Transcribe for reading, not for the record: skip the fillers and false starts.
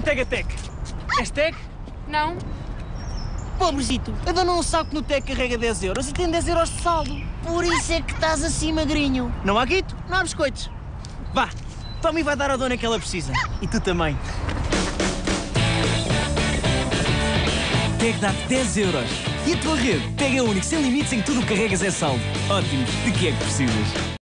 Tec. És Tec? Não. Pobrezito, eu dou-lhe um saco no Tec que carrega 10 euros e tem 10 euros de saldo. Por isso é que estás assim magrinho. Não há guito, não há biscoitos. Vá, toma e vai dar à dona que ela precisa. E tu também. Tec dá-te 10 euros. E a tua rede? Tec é único, sem limites, em que tudo o que carregas é saldo. Ótimo, de que é que precisas?